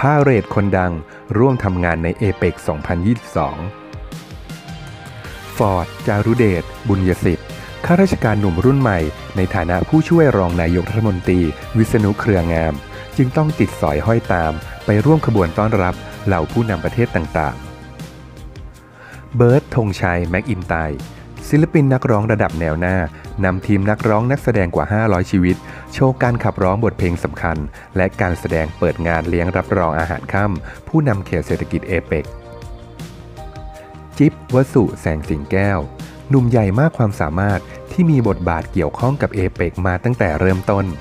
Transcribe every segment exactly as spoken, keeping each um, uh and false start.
าเหรดคนดังร่วมทำงานในเอเปก สองพันยี่สิบสอง ฟอร์ด จารุเดช บุญยสิทธิ์ข้าราชการหนุ่มรุ่นใหม่ในฐานะผู้ช่วยรองนายกรัฐมนตรีวิษณุเครืองามจึงต้องติดสอยห้อยตามไปร่วมขบวนต้อนรับเหล่าผู้นำประเทศต่างๆเบิร์ต ธงชัย แม็กอินไตร์ศิลปินนักร้องระดับแนวหน้านำทีมนักร้องนักแสดงกว่าห้าร้อยชีวิตโชว์การขับร้องบทเพลงสำคัญและการแสดงเปิดงานเลี้ยงรับรองอาหารค่ำผู้นำเขตเศรษฐกิจเอเปกจิ๊บ วสุ แสงสิงแก้วหนุ่มใหญ่มากความสามารถที่มีบทบาทเกี่ยวข้องกับเอเปกมาตั้งแต่เริ่มต้น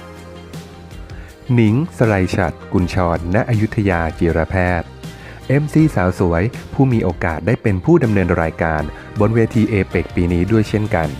หนิง สไลฉัตร กุลชร ณ อยุธยาจิรแพทย์ เอ็ม ซี สาวสวยผู้มีโอกาสได้เป็นผู้ดำเนินรายการบนเวทีเอเปกปีนี้ด้วยเช่นกัน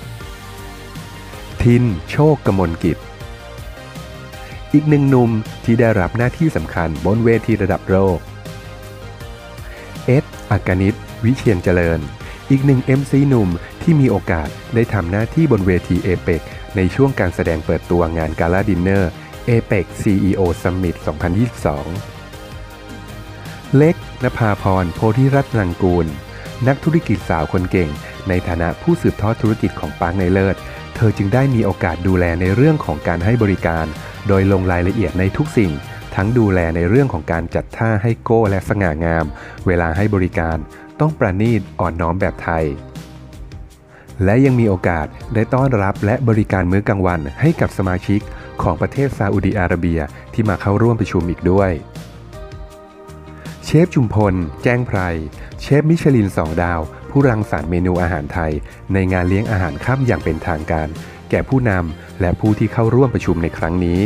ทิน โชค กมลกิจอีกหนึ่งหนุ่มที่ได้รับหน้าที่สำคัญบนเวทีระดับโลกเอ็ด อักนิต วิเชียรเจริญอีกหนึ่ง เอ็ม ซี หนุ่มที่มีโอกาสได้ทำหน้าที่บนเวทีเอเปกในช่วงการแสดงเปิดตัวงานกาลาดินเนอร์เอเปก ซี อี โอ Summit สองพันยี่สิบสองเล็ก นภาพร โพธิรัตน์ ลังกูลนักธุรกิจสาวคนเก่งในฐานะผู้สืบทอดธุรกิจของปาร์คในเลิศเธอจึงได้มีโอกาสดูแลในเรื่องของการให้บริการโดยลงรายละเอียดในทุกสิ่งทั้งดูแลในเรื่องของการจัดท่าให้โก้และสง่างามเวลาให้บริการต้องประณีตอ่อนน้อมแบบไทยและยังมีโอกาสได้ต้อนรับและบริการมื้อกลางวันให้กับสมาชิกของประเทศซาอุดิอาระเบียที่มาเข้าร่วมประชุมอีกด้วยเชฟจุมพล แจ้งไพรเชฟมิชลินสองดาวผู้รังสรรค์เมนูอาหารไทยในงานเลี้ยงอาหารค่ำอย่างเป็นทางการแก่ผู้นำและผู้ที่เข้าร่วมประชุมในครั้งนี้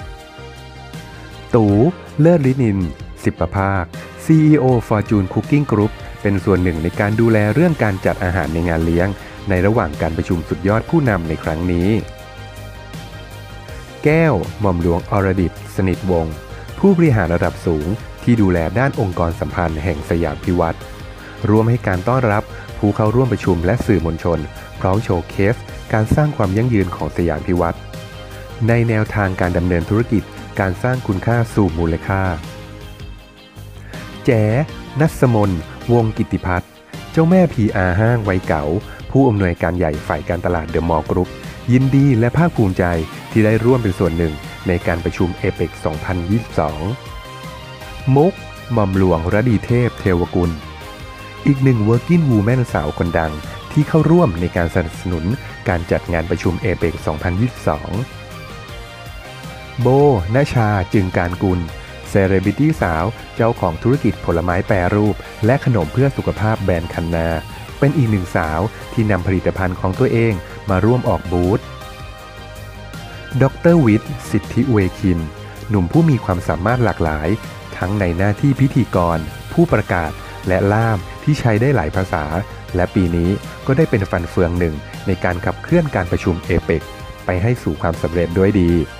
ตู่ เลิศฤนินทร์สิบประภาค ซี อี โอ Fortune Cooking Group เป็นส่วนหนึ่งในการดูแลเรื่องการจัดอาหารในงานเลี้ยงในระหว่างการประชุมสุดยอดผู้นำในครั้งนี้แก้ว หม่อมหลวงอรดิต สนิทวงศ์ผู้บริหารระดับสูงที่ดูแลด้านองค์กรสัมพันธ์แห่งสยามพิวัตรร่วมให้การต้อนรับผู้เข้าร่วมประชุมและสื่อมวลชนพร้อมโชว์เคสการสร้างความยั่งยืนของสยามพิวัตรในแนวทางการดำเนินธุรกิจการสร้างคุณค่าสู่มูลค่าแจ๋ นัสมน วงศ์กิตติพัฒน์เจ้าแม่ พี อาร์ ห้างวัยเก๋าผู้อำนวยการใหญ่ฝ่ายการตลาดเดอะมอลล์กรุ๊ปยินดีและภาคภูมิใจที่ได้ร่วมเป็นส่วนหนึ่งในการประชุมเอเปก สองพันยี่สิบสองมุก หม่อมหลวงระดีเทพเทวกุลอีกหนึ่ง Working Woman สาวคนดังที่เข้าร่วมในการสนับสนุนการจัดงานประชุมเอเปก สองพันยี่สิบสองโบ ณชา จึงการกุลเซเลบริตี้สาวเจ้าของธุรกิจผลไม้แปรรูปและขนมเพื่อสุขภาพแบรนด์คันนาเป็นอีกหนึ่งสาวที่นำผลิตภัณฑ์ของตัวเองมาร่วมออกบูธดร.วิทย์ สิทธิเวคินหนุ่มผู้มีความสามารถหลากหลายทั้งในหน้าที่พิธีกรผู้ประกาศและล่ามที่ใช้ได้หลายภาษาและปีนี้ก็ได้เป็นฟันเฟืองหนึ่งในการขับเคลื่อนการประชุมเอเปกไปให้สู่ความสำเร็จด้วยดี